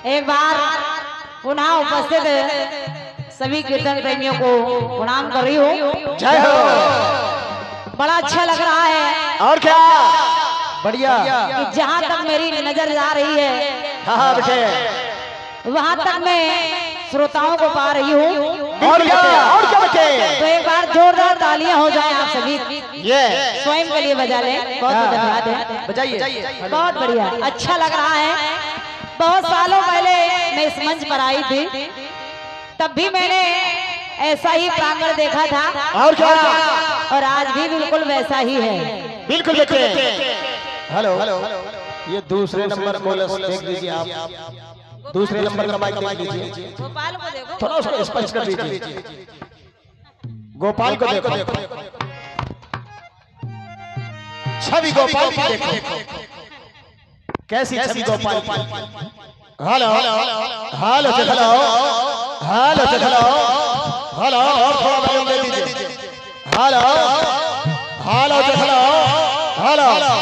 एक बार पुनः उपस्थित सभी कीर्तन प्रेमियों को प्रणाम कर रही हूँ। जय हो। बड़ा अच्छा लग रहा है और क्या बढ़िया कि जहाँ तक मेरी नजर जा रही है हाँ बेटे वहाँ तक मैं श्रोताओं को पा रही हूँ। और क्या बेटे। तो एक बार जोरदार तालियां हो जाएं आप सभी ये स्वयं के लिए बजा लें। बहुत बहुत धन्यवाद है, बजाइए। बहुत बढ़िया अच्छा लग रहा है। बहुत सालों पहले मैं इस मंच पर आई थी, तब भी मैंने ऐसा ही प्रांगण देखा था और क्या और आज भी बिल्कुल वैसा ही है। बिल्कुल बेटे। हेलो ये दूसरे नंबर को देख लीजिए आप, दूसरे नंबर का माइक देख लीजिए, गोपाल को देखो, थोड़ा सा स्पष्ट कर दीजिए। गोपाल को देखो, छवि गोपाल की देखो, कैसी छवि गोपाल की। Hello hello hello hello hello और थोड़ा वॉल्यूम दे दीजिए। हेलो हेलो हेलो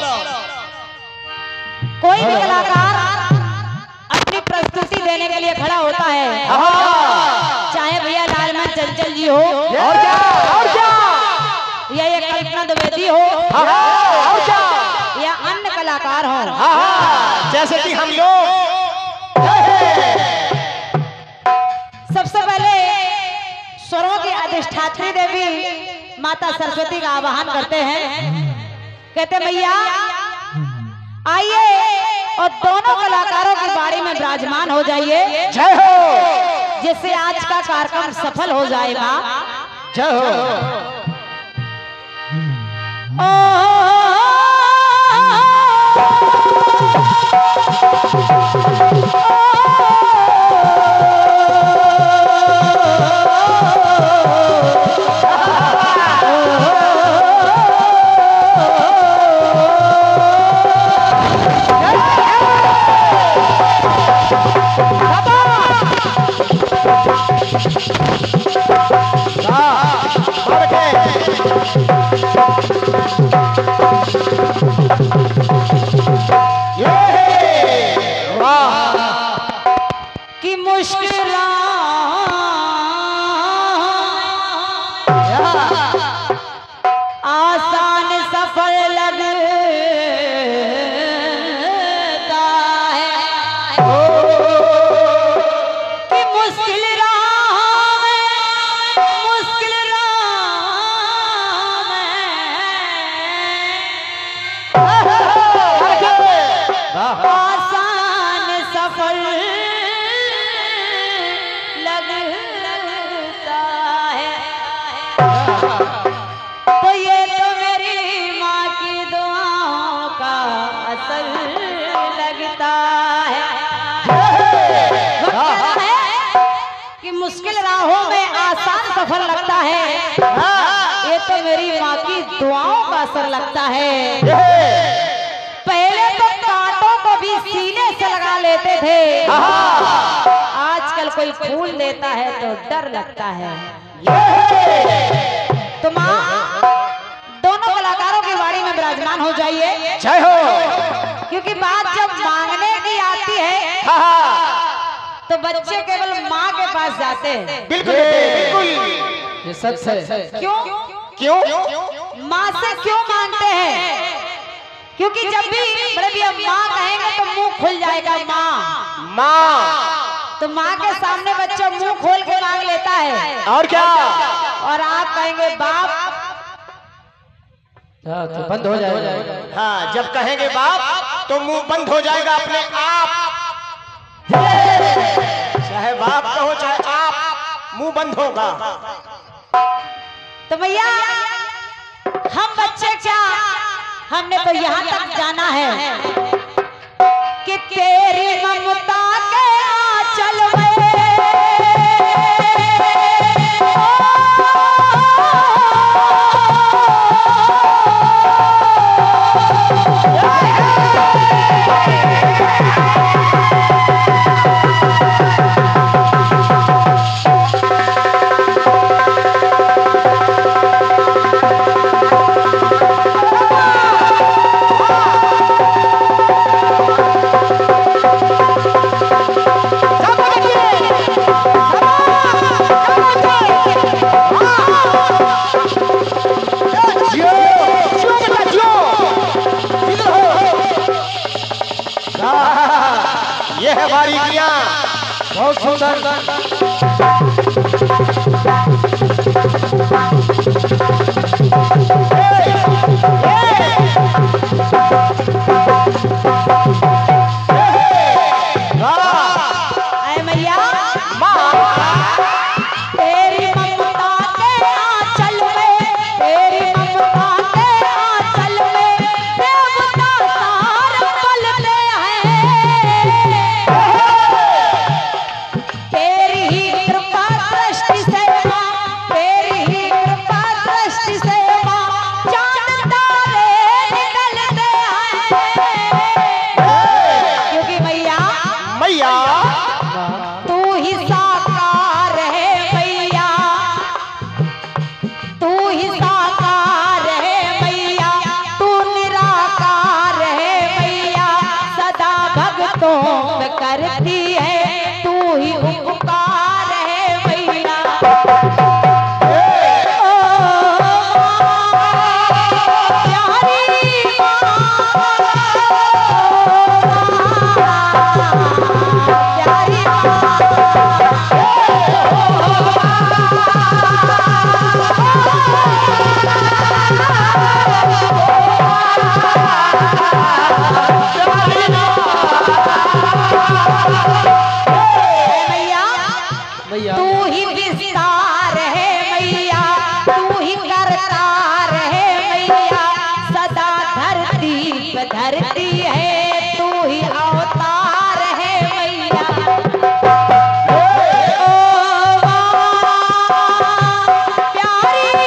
कोई भी कलाकार अपनी प्रस्तुति देने के लिए खड़ा होता है, चाहे भैया लालमन चंचल जी हो और क्या या ये कल्पना द्विवेदी हो और क्या या अन्य कलाकार हो, जैसे कि हम लोग। सबसे पहले स्वरों की अधिष्ठात्री देवी माता सरस्वती का आवाहन करते हैं। कहते भैया आइए और दोनों कलाकारों की बारी में विराजमान हो जाइए। जय हो। जिससे आज का कार्यक्रम सफल हो जाएगा। जय हो। कि मुश्किल आसान सफर लगता है, कि मुश्किल राह आसान सफर लगता है। तो ये तो मेरी माँ की दुआओं का असर लगता है। वो कहना है कि मुश्किल राहों में आसान सफर लगता है, ये तो मेरी माँ की दुआओं का असर लगता है। पहले तो कांटों को भी सीने से लगा लेते थे, आजकल कोई फूल देता है तो डर लगता है। तो माँ दोनों कलाकारों की बारी में विराजमान हो जाइए। जय हो। क्योंकि बात जब मांगने की आती है तो बच्चे केवल माँ के पास जाते हैं। बिल्कुल बिल्कुल ये सच है। क्यों माँ से क्यों मांगते हैं? क्योंकि जब भी बड़े भैया माँ कहेंगे तो मुंह खुल जाएगा। माँ तो माँ के सामने बच्चा मुंह खोल के मांग लेता है। और क्या और आप कहेंगे बाप तो बंद हो जाएगा। हाँ जब कहेंगे बाप तो मुंह बंद हो जाएगा अपने आप। चाहे बाप कहो चाहे आप, मुंह बंद होगा। तो भैया हम बच्चे क्या, हमने तो यहाँ तक जाना है कि तेरी ममता के आंचल में है बारीकियां बहुत सुंदर। करती है तू ही उपकार है मैया। तू ही विस्तार है मैया, तू ही करतार है मैया, सदा धरती पे धरती है तू ही अवतार है मैया। प्यारी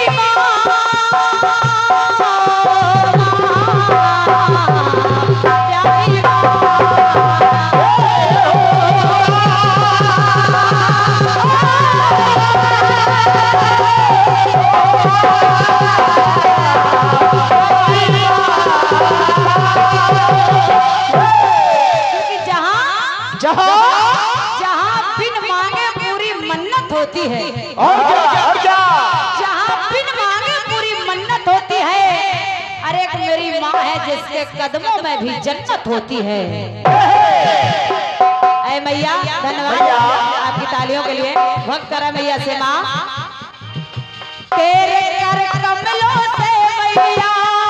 जहाँ बिन मांगे पूरी मन्नत होती है, और क्या जहाँ बिन मांगे पूरी मन्नत होती है। अरे एक मेरी माँ है जिसके कदमों में भी जन्नत होती है। ऐ मैया धन्यवाद आपकी तालियों के लिए। भक्त करा मैया से माँ तेरे कर कमलों से मैया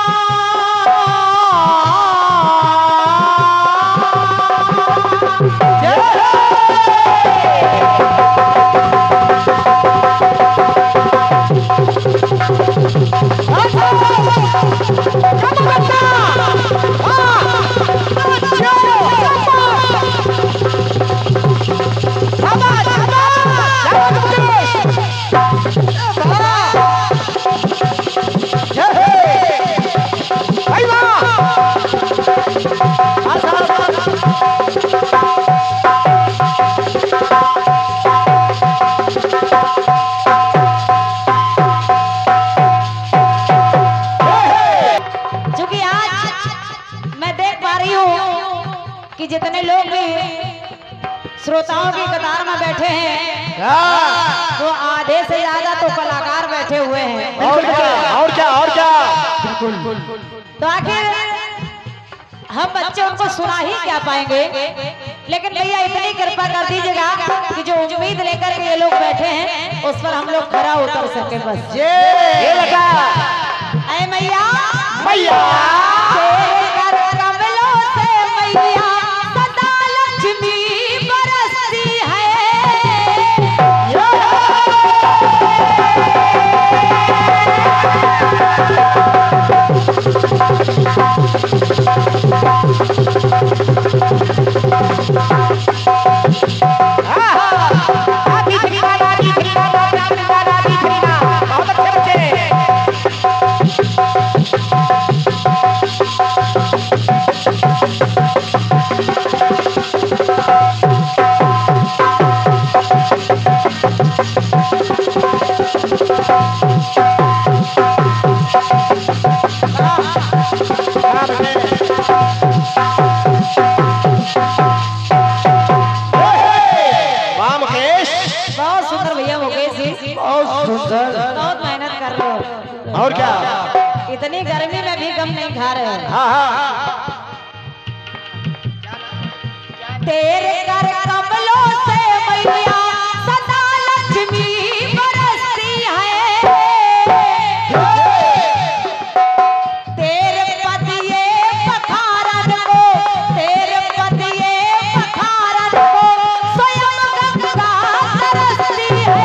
कि जितने लोग भी श्रोताओं की कतार में बैठे हैं वो आधे से ज्यादा तो कलाकार बैठे हुए हैं। और क्या बिल्कुल। तो आखिर हम बच्चे उनको सुना ही क्या पाएंगे, लेकिन भैया इतनी कृपा कर दीजिएगा कि जो उम्मीद लेकर के ये लोग बैठे हैं उस पर हम लोग खरा उतर सके बस। ये लगा ऐ मैया मैया तेरे कर कमलों से मैया सदा लक्ष्मी बरसती है। बहुत मेहनत कर रहे हो और क्या इतनी गर्मी में भी गम नहीं खा रहे हो। तेरे कर कमलों से मैया सदा लक्ष्मी बरसती है। तेरे पद ये पखारन को, तेरे पद ये पखारन को स्वयं गंगा तरसती है।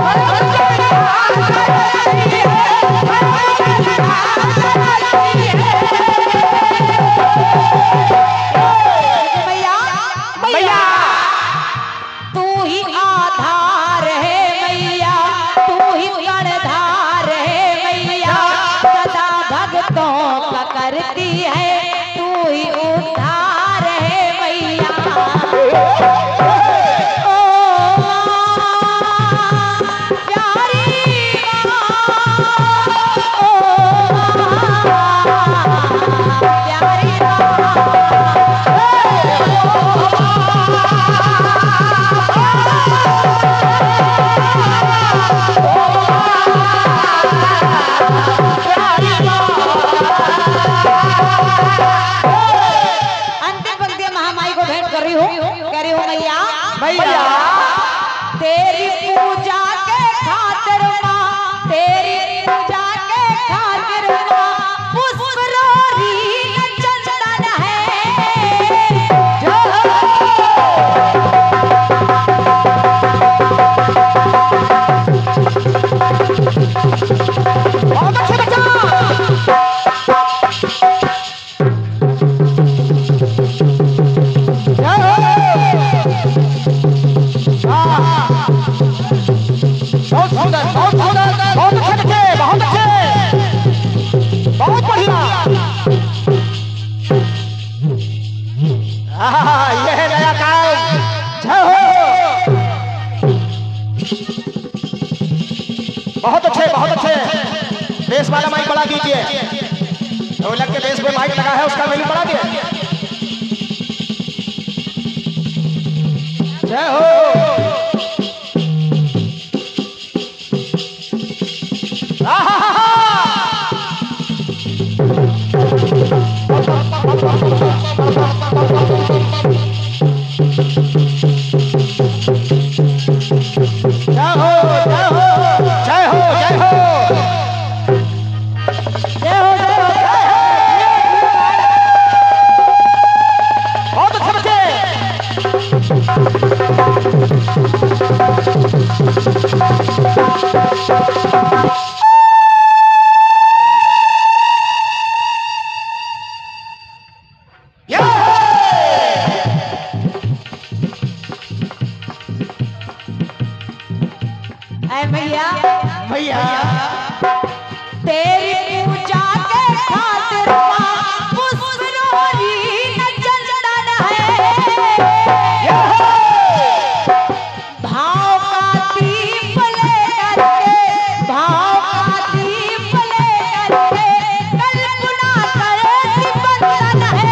मैया तू ही आधार है मैया, तू ही गणधार है मैया, सदा भक्तों का करती है, तू ही उद्धार है मैया। ओ प्यारी माँ, ओ प्यारी कह रही हूँ मैया तेरी पूजा के खातिर माँ, तेरी पूजा के खातिर माँ पुष्प रोरी चंदन है। बहुत बढ़िया। ये है नया काम। जय हो। बहुत अच्छे, बहुत अच्छे। बेस वाला माइक बढ़ा दीजिए। ढोलक के बेस पे माइक लगा है, उसका वैल्यू बढ़ा दिए। जय हो। मैया तेरी पूजा के खातिर माँ पुष्प रोरी चंदन है। भाव का दीप लेकर के, भाव का दीप लेकर के कल्पना करती बंधन है।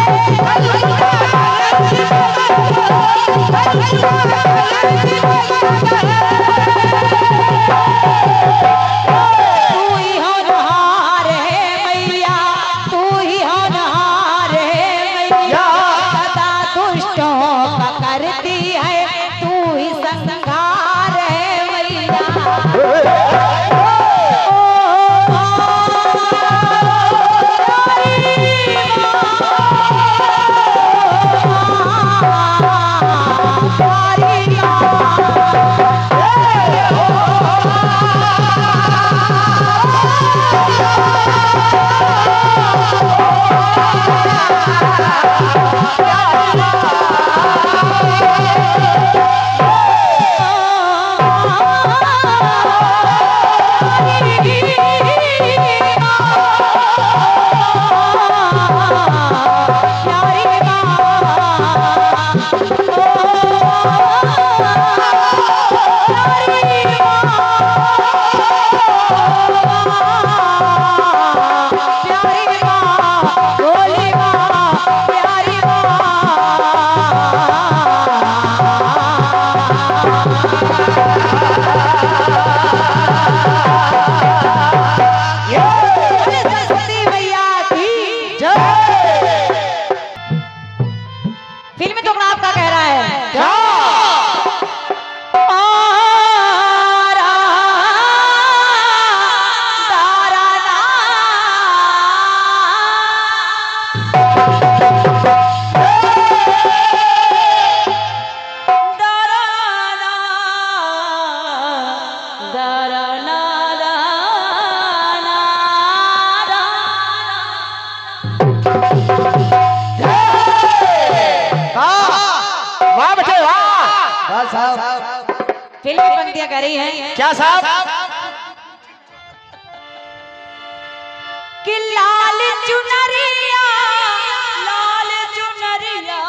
साहब फिल्म की पंक्तियां करी हैं क्या साहब? कि लाल चुनरिया लाल चुनरिया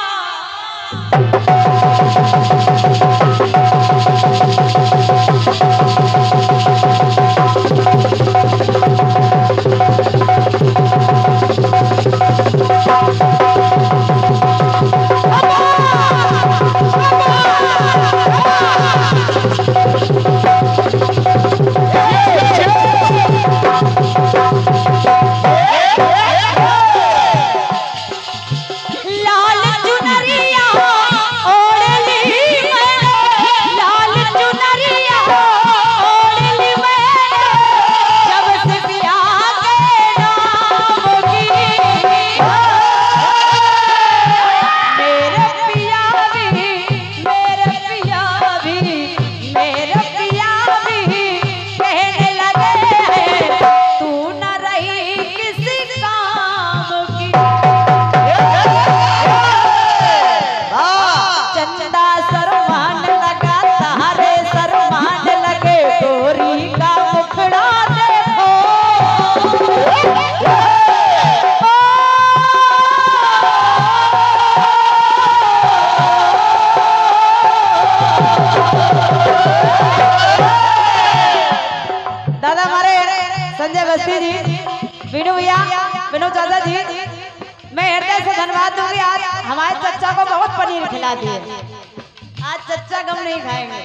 विनोद चाचा जी, मैं हृदय से धन्यवाद दूंगी। आज हमारे चच्चा को बहुत पनीर खिला दिए। आज चच्चा गम नहीं खाएंगे।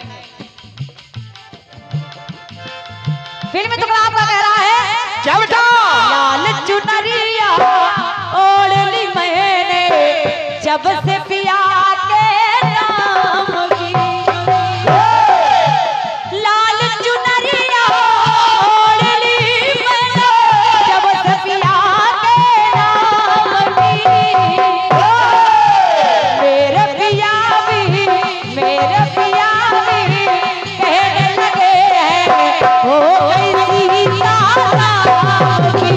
फिल्म टुकड़ा आपका कह रहा है क्या बेटा? लाल चुनरिया ओढ़ ली मैंने जब से पिया के नाम की। लाल चुनरिया ओढ़ ली मैंने जब से पिया के नाम की। मेरे पिया भी कहने लगे हैं हो गई सीता राम की।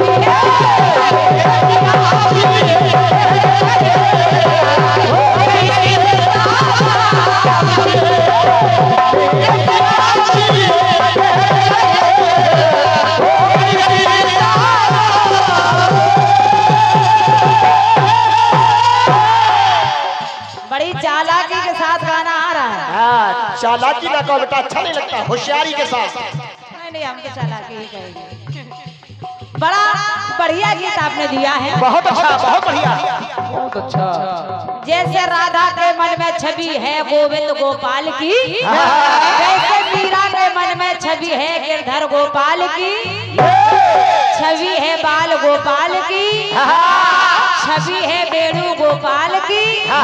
बड़ी चालाकी के साथ गाना आ रहा है। हाँ, चालाकी ना कहो बेटा, अच्छा नहीं लगता, होशियारी के साथ। नहीं हम तो चालाकी ही कहेंगे। बड़ा बढ़िया गीत आपने दिया है। बहुत अच्छा, बहुत बढ़िया, बहुत अच्छा। जैसे राधा के मन में छवि है गोविंद गोपाल की, वैसे मीरा के मन में छवि है गिरधर गोपाल की, छवि है बाल गोपाल की, छवि है बेणु गोपाल की,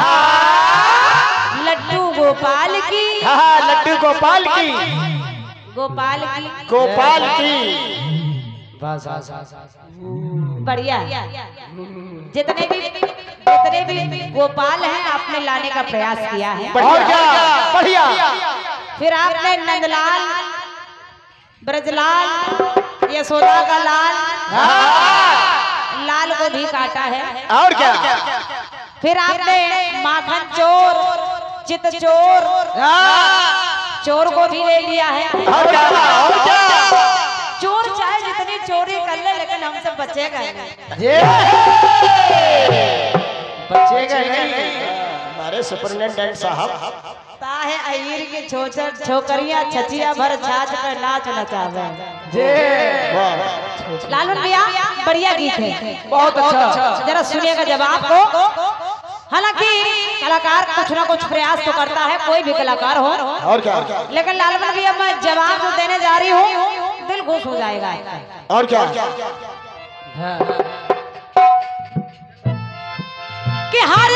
लड्डू गोपाल की, लड्डू गोपाल की, गोपाल की, गोपाल की। बढ़िया। जितने भी गोपाल हैं आपने लाने का प्रयास किया है। और क्या बढ़िया। फिर आपने नंदलाल, ब्रजलाल, यशोदा का लाल, लाल को भी काटा है। और क्या। फिर आपने माखन चोर, चित चोर, चोर को भी ले लिया है। और क्या, और क्या। चोर चाहे जितनी चोरी कर ले लेकिन हमसे बचेगा नहीं। बचेगा नहीं। हमारे सुपरिटेंडेंट साहब ताहे अहीर की छोकरियां छचिया भर छाछ पर नाच नचावे। लालू भैया बढ़िया गीत है, बहुत अच्छा। जरा सुनिएगा जवाब को। हालांकि कलाकार कुछ ना कुछ प्रयास तो करता है, कोई भी कलाकार हो। और क्या। लेकिन लालमन भैया मैं जवाब जो देने जा रही हूँ दिल खुश हो जाएगा। और क्या। कि हर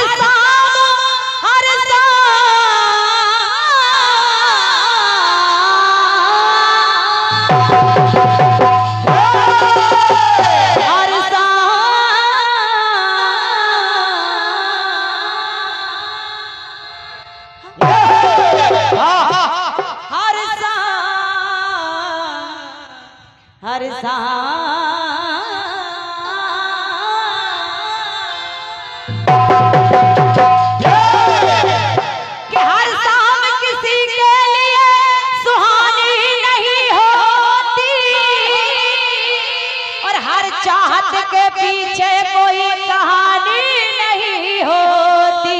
बात के पीछे कोई कहानी नहीं होती,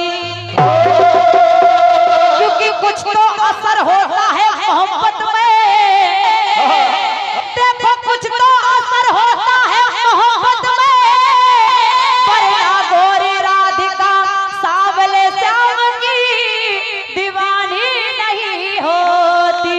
क्योंकि कुछ तो असर होता है मोहब्बत में। देखो कुछ तो असर होता है मोहब्बत में, वरना गोरी राधिका सावले श्याम की दीवानी नहीं होती।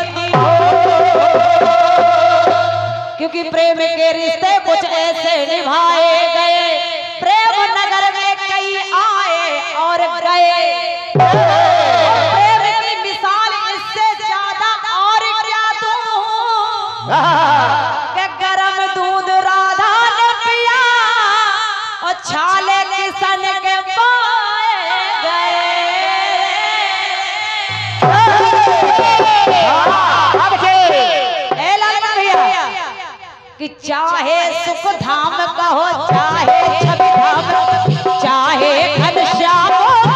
क्योंकि प्रेम के रिश्ते कुछ ऐसे निभाए गए, प्रेम नगर में कई आए और गए। प्रेम की मिसाल इससे ज्यादा और क्या दूं, कि गरम दूध राधा ने पिया और छाले किशन के पाए गए। कि चाहे सुख धाम कहो, चाहे छवि धाम, चाहे घनश्याम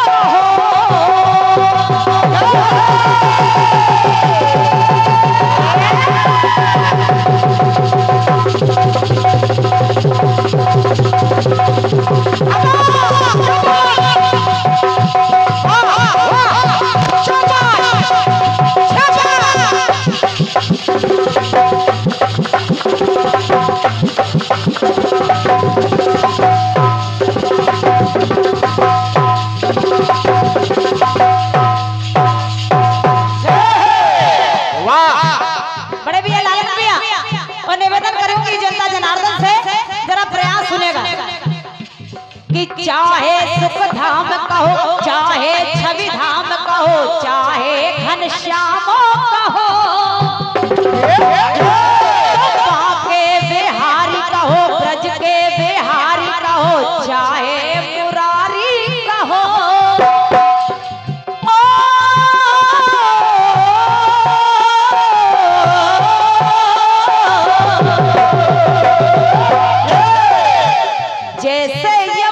कि चाहे सुख धाम कहो, चाहे छवि धाम कहो, चाहे घनश्याम कहो, बाके बिहारी कहो, ब्रज के बिहारी कहो, चाहे मुरारी कहो। जैसे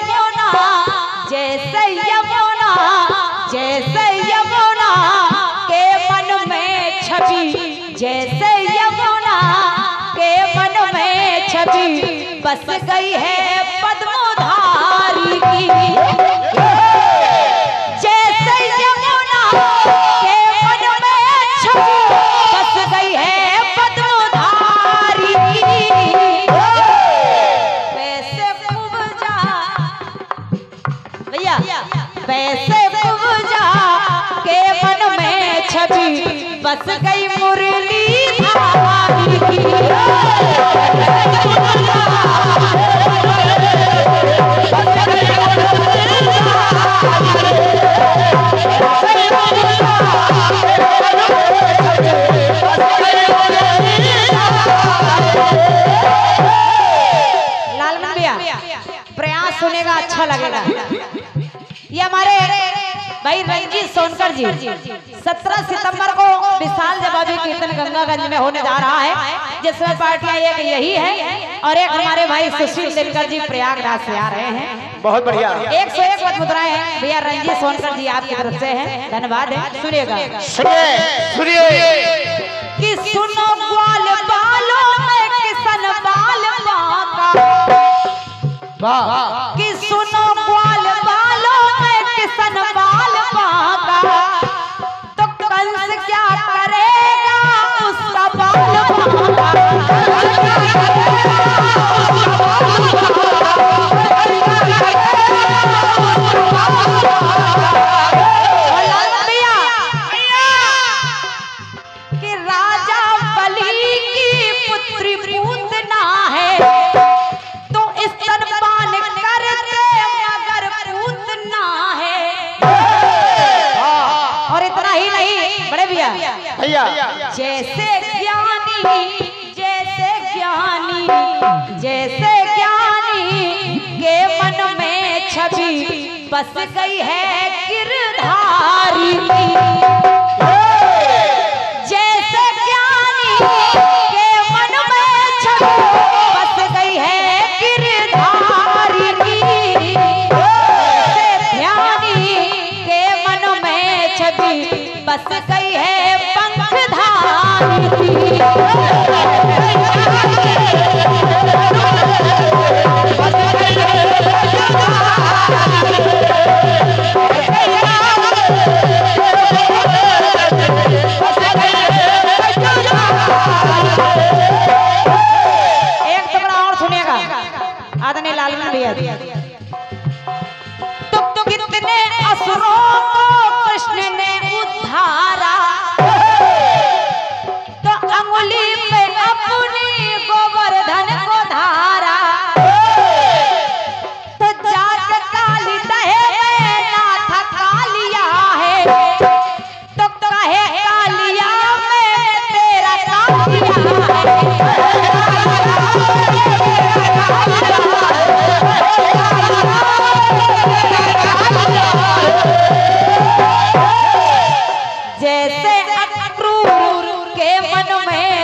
जैसे यमुना के मन में छवि बस गई है पद्मधारी की। जैसे यमुना के मन में छवि बस गई है पद्मधारी की। वैसे उपजा भैया, वैसे उपजा के मन में छवि बस गई मुरली धारी की। लालमन भैया प्रयास सुनेगा अच्छा लगेगा। ये हमारे भाई रंजीत सोनकर जी 17 सितंबर को विशाल जवाबी कीर्तन गंगागंज में होने जा रहा है, जिसमें पार्टियां एक यही है और एक हमारे भाई सुशील दिनकर जी प्रयागराज से आ रहे हैं। बहुत बढ़िया। 101 मत मुद्राएं हैं भैया, रंजीत सोनकर जी आपकी तरफ से है, धन्यवाद है। सुनिएगा, सुनिए कि सुनो ग्वाल बालों में किसन बाल बाका, कि सुनो ग्वाल बालों में किसन बाल बाका, तो कंस क्या करेगा उसका बाल बाका। कि राजा बलि की पुत्री पूतना है, तो स्तनपान करते मगर पूतना है। और इतना ही नहीं बड़े भैया, जैसे ज्ञानी जैसे ज्ञानी जैसे ज्ञानी के मन में छवि बस गई है गिरधारी की। जैसे ज्ञानी के मन में छवि बस गई है गिरधारी की। जैसे ध्यानी के मन में छवि बस गई है पंखधारी की।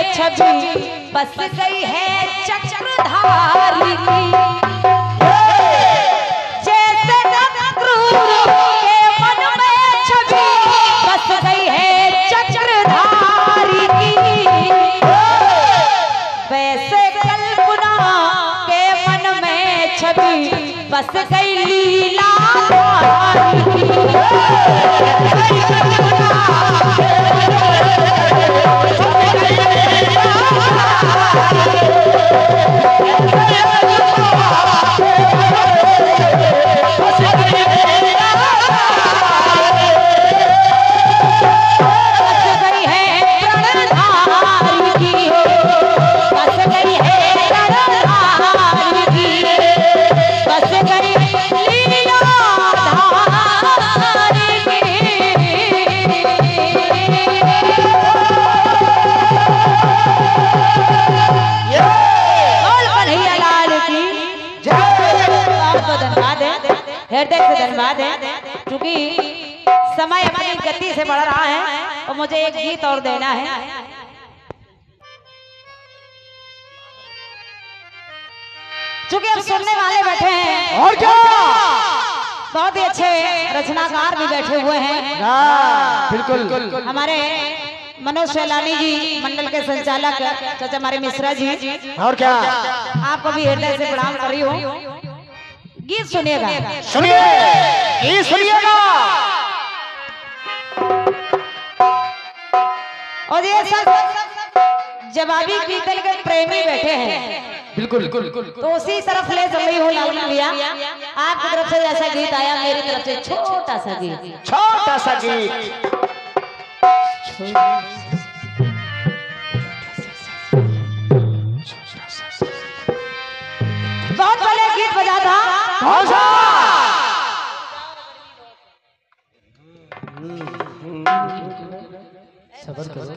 छवि बस गई है चक्रधारी की। जैसे नक्रूर के मन में छवि बस गई है चक्रधारी की, वैसे कल्पना के मन में छवि बस गई लीला धारी की। हृदय से धन्यवाद है, क्योंकि समय अपनी गति से बढ़ रहा है और मुझे एक गीत और देना है। क्योंकि अब सुनने वाले बैठे हैं और क्या, बहुत ही अच्छे रचनाकार भी बैठे हुए हैं। बिल्कुल हमारे मनोज सैलानी जी मंडल के संचालक चाचा हमारे मिश्रा जी, और क्या, आपको भी हृदय से प्रणाम कर रही हूँ। गीत सुनिएगा, सुनिए, ये सुनिएगा। और ये सब जवाबी कीर्तन के प्रेमी बैठे हैं, बिल्कुल तो उसी तरफ ले चल रही हूँ लालू भैया। आपकी तरफ से जैसा गीत आया, मेरी तरफ से छोटा सा गीत, छोटा सा गीत। बहुत पहले गीत बजा था। कौन सा? सबर करो।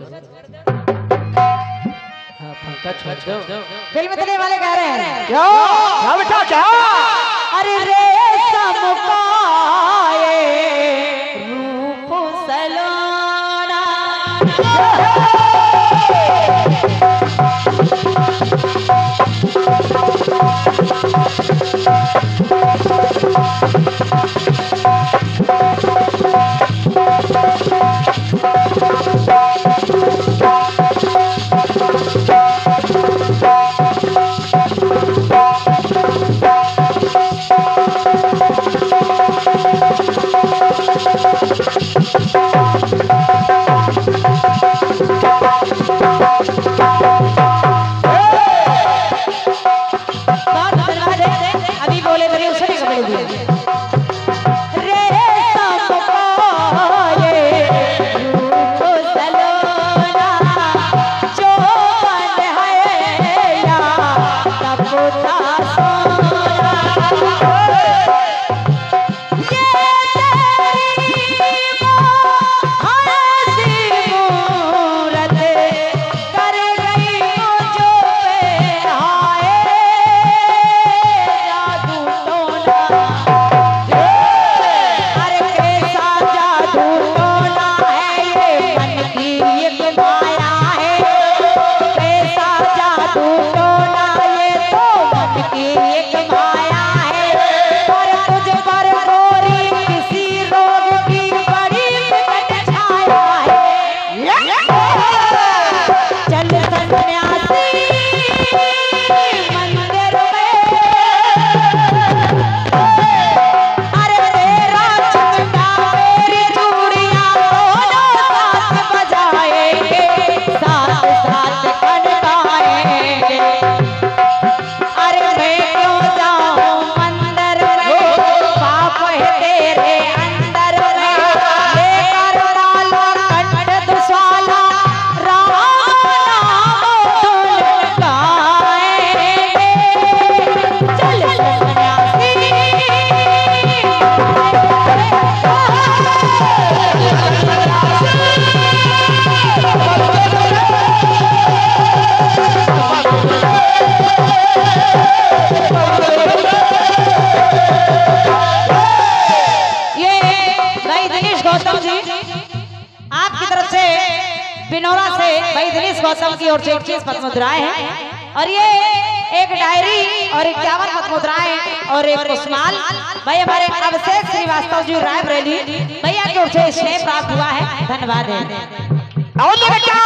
हाँ, पंखा छोड़ दो। फिल्म देने वाले कह रहे हैं क्या क्या बेटा क्या? अरे रेशम का ये रूप सलोना, बिनौरा से भाई दिनेश गौतम की ओर से 21 पद मुद्राएं हैं और ये एक डायरी और 51 पद मुद्राएं और एक पुष्पमाल भाई हमारे अभिषेक श्रीवास्तव जी रायबरेली भैया की ओर से स्नेह प्राप्त हुआ है। धन्यवाद है। और ये बच्चा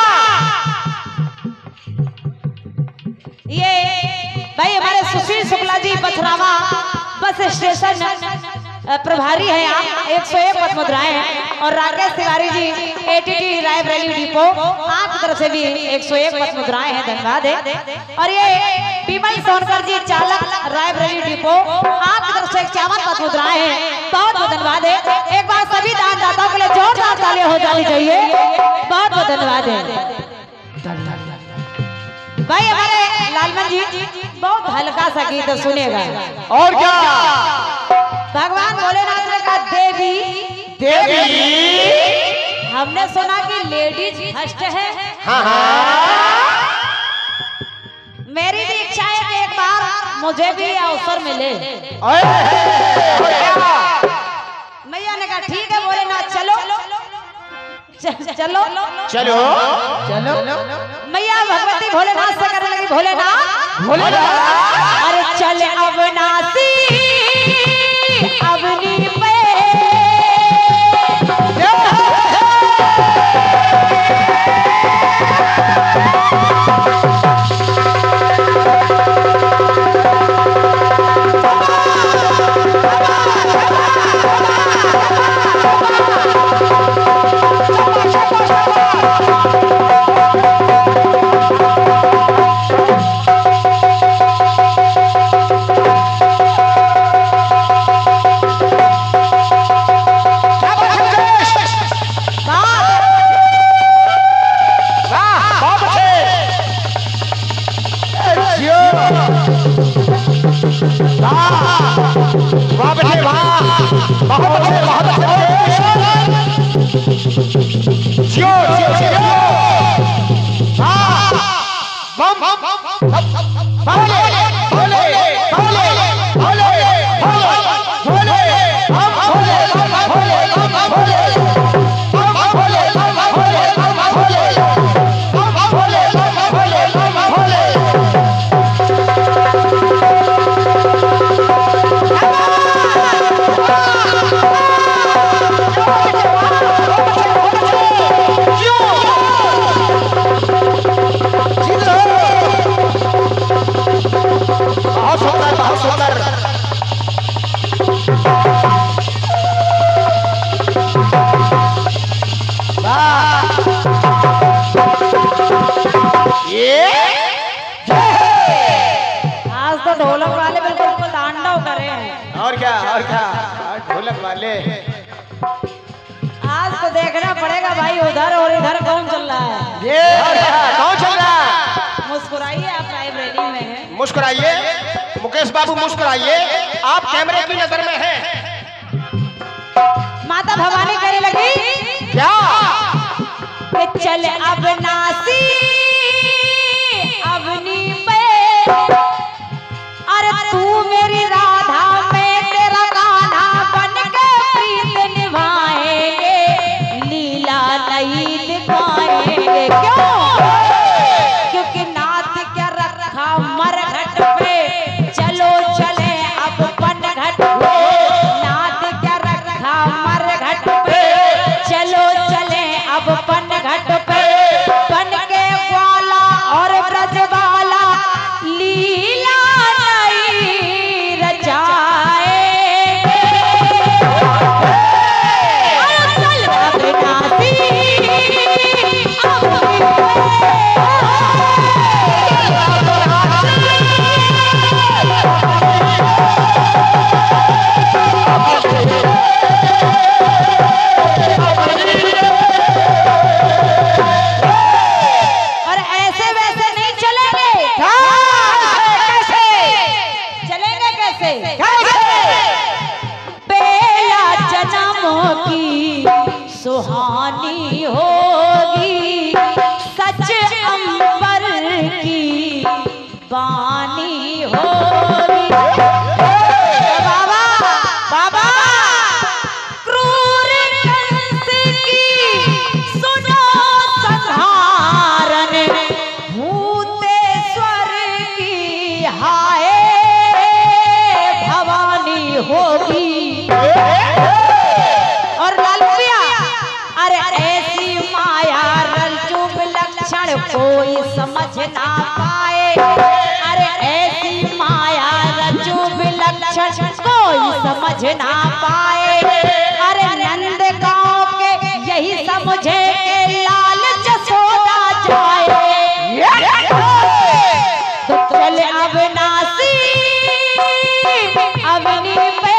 ये भाई हमारे सुशील शुक्ला जी पथरावा बस स्टेशन प्रभारी है आप 101 पद मुद्राएं हैं और राकेश तिवारी जी एटीटी रायबरेली डिपो आपकी तरफ से भी 101 पद मुद्राएं हैं। धन्यवाद है। और ये विमल सोनकर जी चालक रायबरेली डिपो आपकी तरफ से 51 पद मुद्राएं हैं। बहुत बहुत धन्यवाद है। एक बार सभी दानदाताओं के लिए जोरदार तालियां हो जानी चाहिए। बहुत बहुत धन्यवाद है भाई हमारे लालमन जी बहुत हल्का सा गीत सुनेगा। और क्या भगवान भोलेनाथ ने कहा देवी देवी हमने सुना कि लेडीज फर्स्ट है। हाँ हाँ मेरी भी इच्छा है कि एक बार मुझे भी अवसर मिले। मैया ने कहा ठीक है भोलेनाथ चलो चलो चलो चलो मैया भगवती भोलेनाथ से करने लगी भोलेनाथ अरे चल अविनाशी अवनी पे आज तो ढोलक वाले बिल्कुल तांडव करे हैं। और क्या ढोलक वाले आज तो देखना पड़ेगा भाई उधर और इधर कौन चल रहा है। ये कौन चल रहा है? मुस्कुराइए आप रायबरेली में हैं। मुस्कुराइए मुकेश बाबू मुस्कुराइए आप कैमरे की नजर में हैं। माता भवानी कहने लगी क्या कि चल अविनाशी अवनी पे अरे तू मेरी राधा में तेरा कान्हा बन के प्रीत निभाएंगे लीला नई दिखाएंगे। क्यों? क्योंकि नाथ क्या रखा मरघट पे चलो चले अब पनघट पे नाथ क्या रखा मरघट पे चलो चले अब पनघट पे बन के ग्वाला और ब्रजबाला लीला नई रचाएंगे। चल अविनाशी कोई समझ ना पाए, अरे ऐसी माया रचू विलक्षण कोई समझ ना पाए। अरे नंद गांव के यही समझे के लाल जसोदा जाए, तो चल अविनाशी अवनी पे,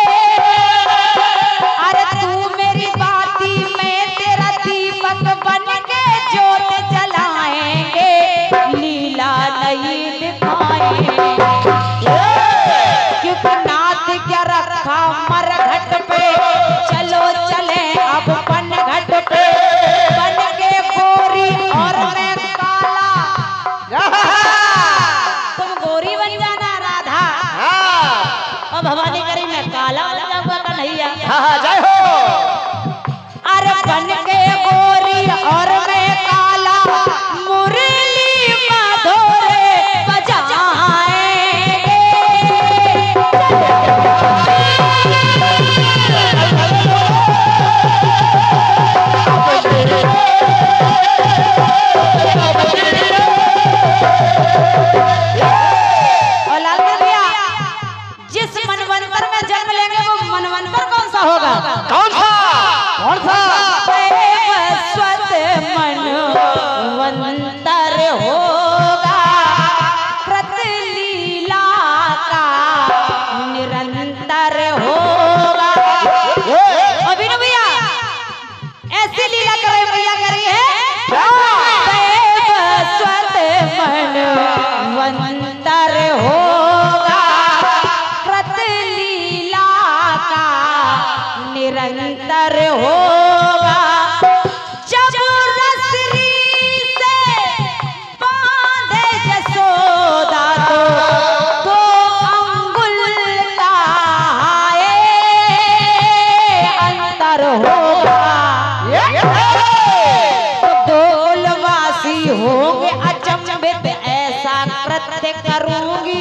अरे तू मेरी बाती में तेरा दीपक बन के जोत जलाएंगे, लीला नहीं दिखाएंगे। क्योंकि नाथ क्या रखा मरघट पे, चलो चले अब पन घट पे, बन के गोरी और मैं काला। तुम गोरी बन जाना राधा, और भवानी करी मैं काला बन जाऊंगा कन्हैया। जय हो। अरे बन के गोरी और मैं काला, मुरली मधुरे बजाएंगे। और लालगढ़ भैया, जिस मनवंतर में जन्म लेंगे वो मनवंतर कौन सा होगा? कौन सा? कौन सा? वैवस्वत मनवंतर होगा, प्रतिलीला का निरंतर होगा। अभी भैया ऐसी लीला करे भैया करी है, वैवस्वत मनवंतर होगा, प्रतिलीला का निरंतर होगा। जब रसरी से बांधे जसोदा तो अंगुल का अंतर होगा, तो गोलवासी होंगे अचंभित, ऐसा कृत्य करूंगी।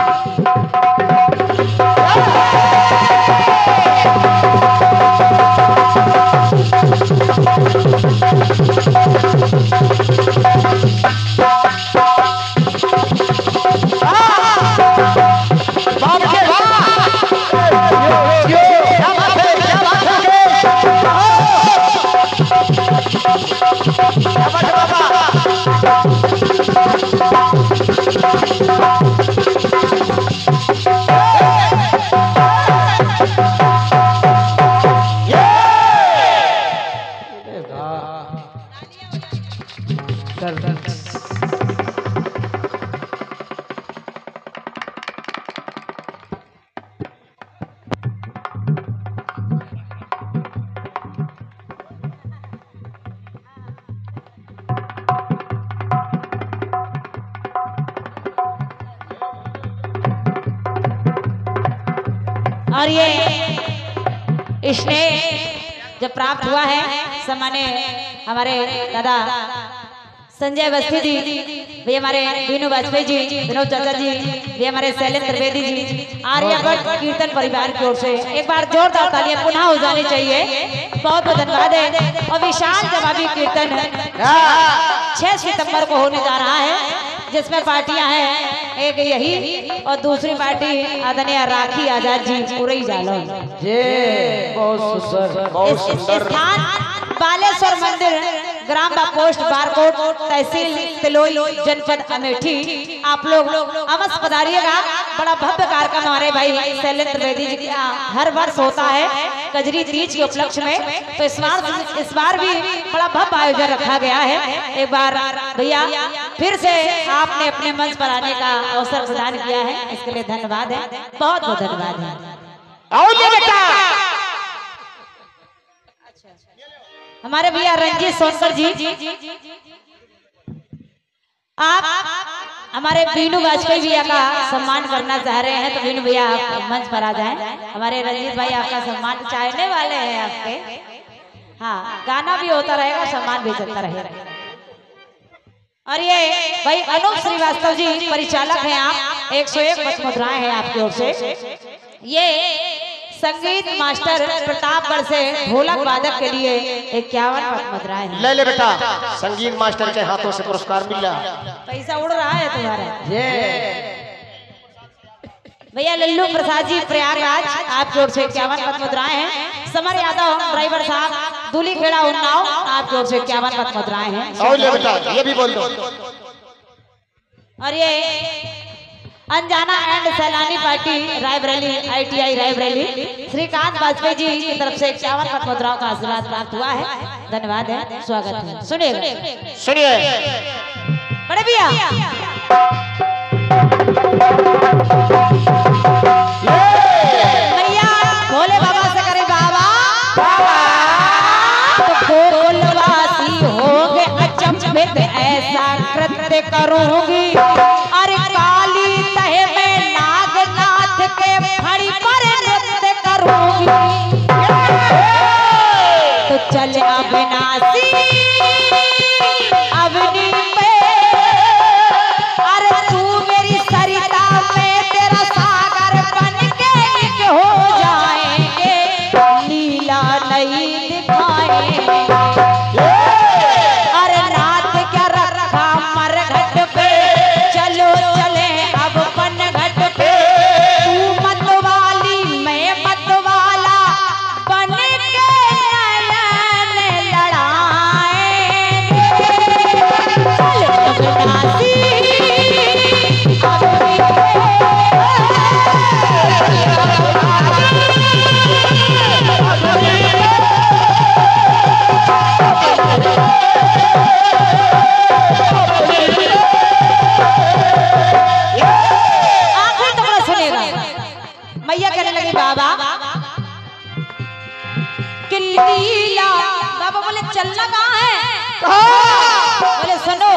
और ये स्नेह जब प्राप्त हुआ है सम्मान्य हमारे दादा संजय अवस्थी जी, भी हमारे बीनू वाजपेयी जी, विनोद चाचा जी, भी हमारे शैलेंद्र त्रिवेदी जी, आर्यभट्ट कीर्तन परिवार की ओर से एक बार जोरदार तालियां पुनः हो जानी चाहिए। बहुत बहुत धन्यवाद है। और विशाल जवाबी कीर्तन 6 सितंबर को होने जा रहा है, जिसमें पार्टियां हैं, एक यही और दूसरी पार्टी आदरणीय राखी आजाद जी पूरे ही जालो। बहुत सुंदर स्थान बालेश्वर मंदिर, ग्राम पोस्ट बारकोट, तहसील तिलोई, जनपद अमेठी। आप लोग अवश्य पधारिएगा। बड़ा भव्य कार्यक्रम हमारे भाई शैलेंद्र त्रिवेदी जी का हर वर्ष होता है कजरी तीज के उपलक्ष्य में, तो इस बार भी बड़ा भव्य आयोजन रखा गया है। एक बार भैया फिर से आपने अपने मंच पर आने का अवसर प्रदान किया है, इसके लिए धन्यवाद है, बहुत बहुत धन्यवाद है। हमारे भैया रंजीत सोनकर जी, आप हमारे बीनू वाजपेयी भैया का सम्मान करना चाह रहे हैं, तो बीनू भैया आप मंच पर आ जाएं। हमारे रंजीत भाई आपका सम्मान चाहने वाले हैं आपके। हाँ, गाना भी होता रहेगा, सम्मान भी चलता रहेगा। और ये भाई अनूप श्रीवास्तव जी परिचालक हैं, आप 101 मुद्राएं हैं आपकी ओर से। ये संगीत मास्टर प्रतापगढ़ से ढोलक वादक के लिए 51 मुद्राएं हैं। ले ले बेटा, संगीत मास्टर के हाथों से पुरस्कार मिला। पैसा उड़ रहा है तुम्हारा। ये भैया लल्लू प्रसाद जी प्रयागराज आपकी ओर से 51 मुद्राएं हैं। समर यादव ड्राइवर साहब दूली खेड़ा उन्नाव आपकी ओर से 51 मुद्राएं हैं। और ले बेटा, ये भी बोल दो। और ये Anjana and Sailani party Raebareli ITI Raebareli Shrikant Vajpayee ji की तरफ से 51 मुद्राओं का आशीर्वाद प्राप्त हुआ है। धन्यवाद है, स्वागत है। सुनिएगा, सुनिए बड़े भैया मैया भोले बाबा से करे बाबा तो गोलवासी होगे अचंभित ऐसा कृत्य करूंगी। अरे काली तहे में नागनाथ के फड़ी पर नृत्य करूंगी। तो चल अविनाशी अवनी पे, अरे तू मेरी सरिता में तेरा सागर बन के एक हो जाएंगे, लीला नहीं दिखाएंगे। अरे रात क्या रखा मरघट पे, चलो चले अब पनघट पे। तू मत वाली मैं मत वाला बन के नयन लड़ाएंगे। चल अविनाशी मैया कहने लगी बाबा कि लीला। बाबा बोले चलना कहाँ है? बोले सुनो,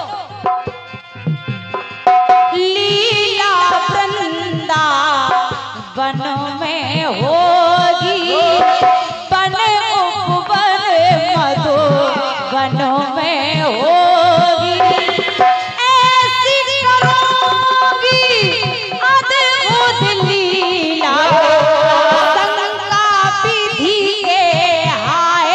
लीला वृंदा वन में होगी, बन उपवन मधु वन में होगी। ऐसी करूंगी अद्भुत लीला, शंका विधि के हाय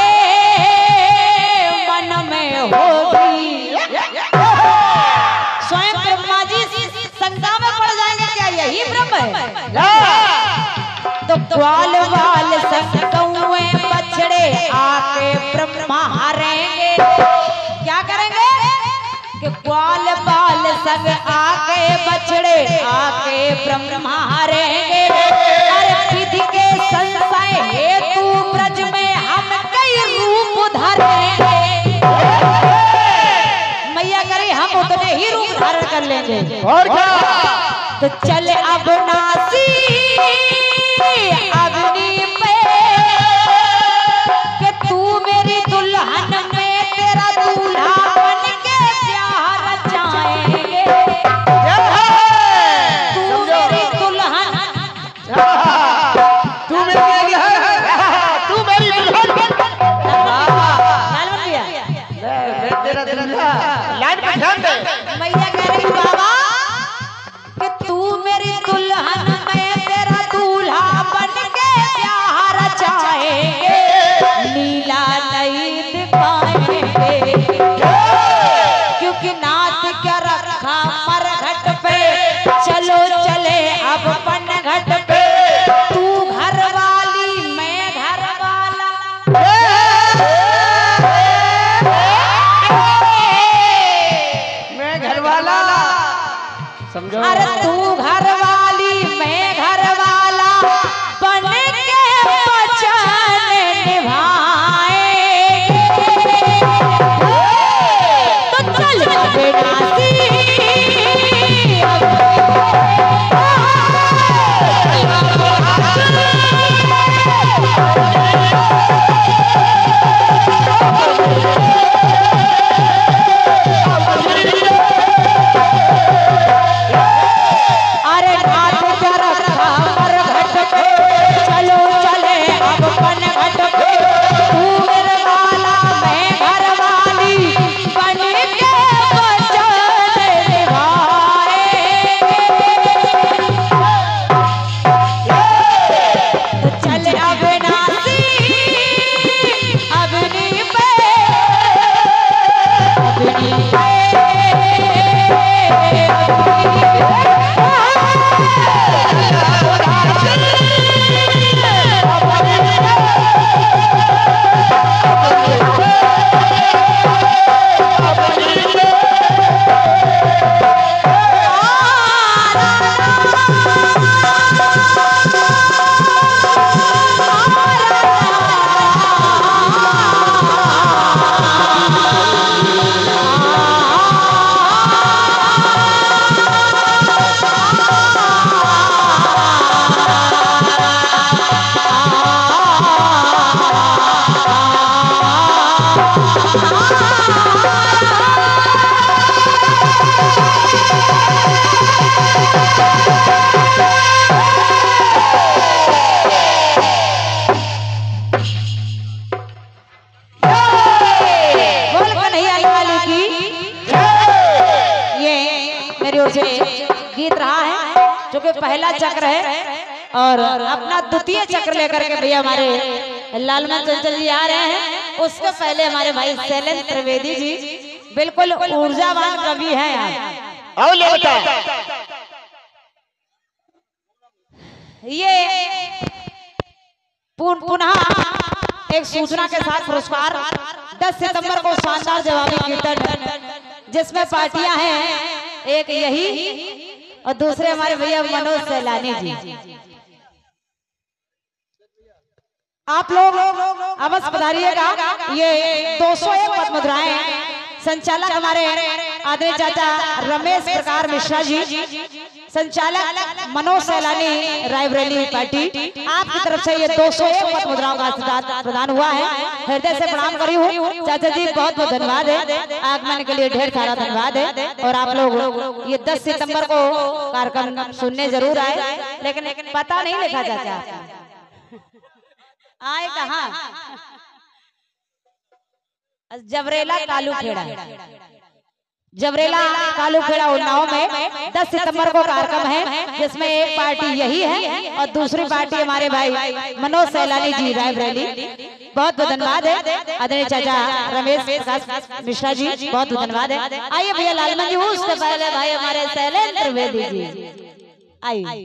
मन में होगी। स्वयं ब्रह्मा जी शंका में पड़ जाएंगे, क्या यही ब्रह्म है? तो ग्वाल वाल संग कौए बछड़े आके ब्रह्मा हारेंगे। क्या करेंगे कि ग्वाल बाल संग आके बछड़े आके ब्रह्मा हारेंगे। अरे विधि के संशय हेतु ब्रज में हम कई रूप धरेंगे। मैया करे हम उतने ही रूप धारण कर लेंगे। और क्या? तो चल अविनाशी अग्नि पे, कि तू मेरी दुल्हन में तेरा दूल्हा बन के प्यार रचाएंगे। तू मेरी दुल्हन, तू मेरी तू मेरी दुल्हन लाल बन गया। तेरा दुल्हा। लाइन पे ध्यान दे। मैया कह रही बाबा कि तू मेरी दुल्हन में तेरा दूल्हा बन के प्यार रचाएंगे, लीला नहीं दिखाएंगे। क्योंकि नाथ क्या रखा मरघट पे, चलो चले अब पनघट पे। तू घर वाली मैं घर वाला, मैं घर वाला। समझो। अरे तू घर वाली मैं घर वाला बन के वचन निभाएंगे। तो चल अविनाशी अरे गीत रहा है जो कि पहला चक्र है और अपना द्वितीय चक्र लेकर के भैया हमारे लालमन चंचल जी आ रहे हैं। उसके पहले हमारे भाई शैलेंद्र त्रिवेदी जी बिल्कुल ऊर्जावान कवि हैं यहाँ। ये पुनः एक सूचना के साथ पुरस्कार 10 सितंबर को शानदार जवाबी कीर्तन जिसमें पार्टियां हैं, एक यही और दूसरे हमारे भैया मनोज सैलानी जी। आप लोग अवश्य पधारिएगा। ये 201 पद मुद्राएं संचालक हमारे आदरणीय चाचा रमेश प्रकार मिश्रा जी, संचालक मनोज सैलानी रायबरेली पार्टी, आपकी तरफ से ये 201 पद मुद्राओं का आशीर्वाद प्रदान हुआ है। हृदय से प्रणाम करी हूँ चाचा जी, बहुत बहुत धन्यवाद है। आगमन के लिए ढेर सारा धन्यवाद है। और आप लोग ये 10 सितंबर को कार्यक्रम सुनने जरूर आए, लेकिन पता नहीं लिखा चाचा आए कहाँ। जबरेला कालू खेड़ा, जबरेला कालू खेड़ा उन्नाव में 10 सितंबर को कार्यक्रम है जिसमें एक पार्टी यही है और दूसरी पार्टी हमारे भाई मनोज सैलानी जी रायबरेली। बहुत बहुत धन्यवाद है आदरणीय चाचा रमेश प्रकाश मिश्रा जी, बहुत बहुत धन्यवाद है। आइए भैया लालमन जी, उससे पहले भाई हमारे शैलेंद्र त्रिवेदी जी आइए।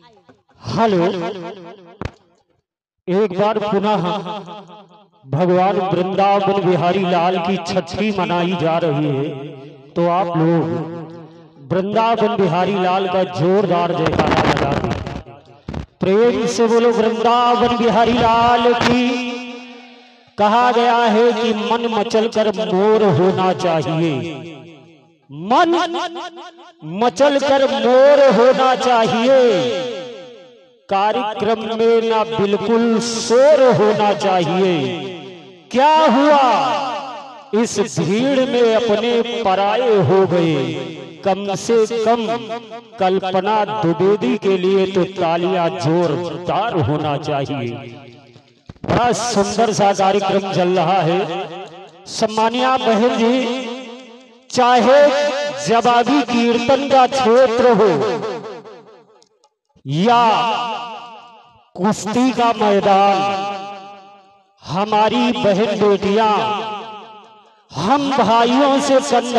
हेलो, एक बार पुनः भगवान वृंदावन बिहारी लाल की छठी मनाई जा रही है, तो आप लोग वृंदावन बिहारी लाल का जोरदार जयकारा लगा दें। प्रेम से बोलो वृंदावन बिहारी लाल की। कहा गया है कि मन मचल कर मोर होना चाहिए, मन मचल कर मोर होना चाहिए। कार्यक्रम में ना बिल्कुल शोर होना चाहिए। क्या हुआ, इस भीड़ में अपने पराये हो गए। कम से कम कल्पना द्विवेदी के लिए तो तालियां जोरदार होना चाहिए। बड़ा सुंदर सा कार्यक्रम चल रहा है। सम्मानिया बहन जी, चाहे जवाबी कीर्तन का क्षेत्र हो या कुश्ती का मैदान, हमारी बहन बेटियां हम भाइयों से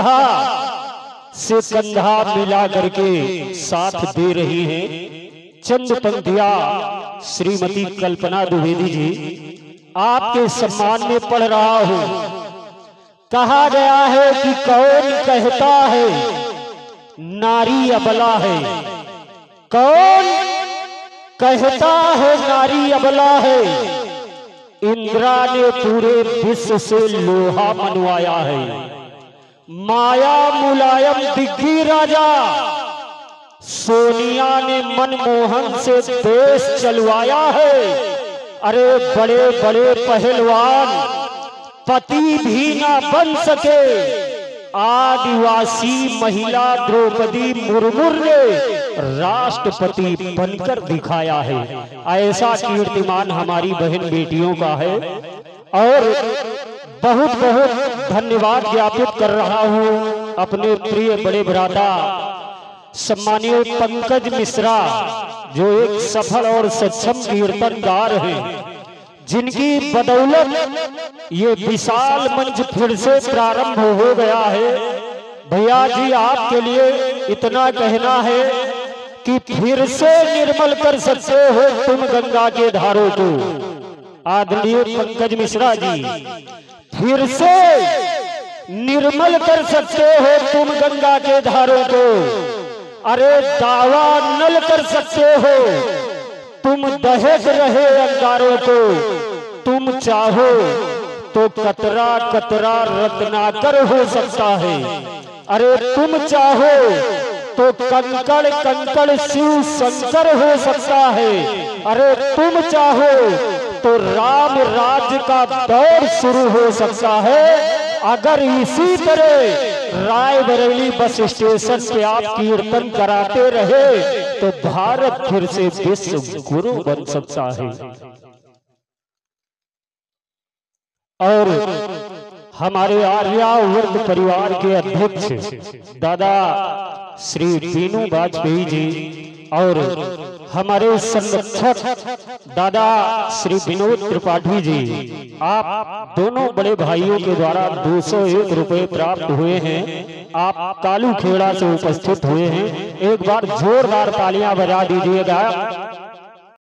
कंधा मिला करके साथ दे रही हैं। चंद पंक्तियां श्रीमती कल्पना द्विवेदी जी आपके सम्मान में पढ़ रहा हूं। कहा गया है कि कौन कहता है नारी अबला है, कौन कहता है नारी अबला है। इंद्रा ने पूरे विश्व से लोहा मनवाया है। माया मुलायम दिग्गी राजा सोनिया ने मनमोहन से देश चलवाया है। अरे बड़े बड़े पहलवान पति भी ना बन सके, आदिवासी महिला द्रौपदी मुर्मू ने राष्ट्रपति बनकर दिखाया है। ऐसा कीर्तिमान हमारी बहन बेटियों का है और बहुत बहुत धन्यवाद ज्ञापित कर रहा हूं अपने प्रिय बड़े भ्राता सम्मानीय पंकज मिश्रा, जो एक सफल और सक्षम कीर्तनकार हैं। जिनकी बदौलत ये विशाल मंच फिर से प्रारंभ हो गया है। भैया जी आपके लिए इतना कहना है कि फिर से निर्मल कर सकते हो तुम गंगा के धारों को। आदरणीय पंकज मिश्रा जी, फिर से निर्मल कर सकते हो तुम गंगा के धारों को। अरे दावा नल कर सकते हो तुम दहेज रहे अंगारों को। तुम चाहो तो कतरा कतरा रत्नाकर हो सकता है। अरे तुम चाहो तो कंकड़ कंकड़ शिव शंकर हो सकता है। अरे तुम चाहो तो राम राज्य का दौर शुरू हो सकता है। अगर इसी तरह रायबरेली बस स्टेशन पे आप कीर्तन कराते रहे तो भारत फिर से विश्व गुरु बन सकता है। और हमारे आर्यावर्त परिवार के अध्यक्ष दादा श्री बीनू वाजपेयी जी और हमारे संरक्षक दादा श्री विनोद त्रिपाठी जी, आप दोनों बड़े भाइयों के द्वारा 201 रुपए प्राप्त हुए हैं। आप कालू खेड़ा से उपस्थित हुए हैं। एक बार जोरदार तालियां बजा दीजिएगा।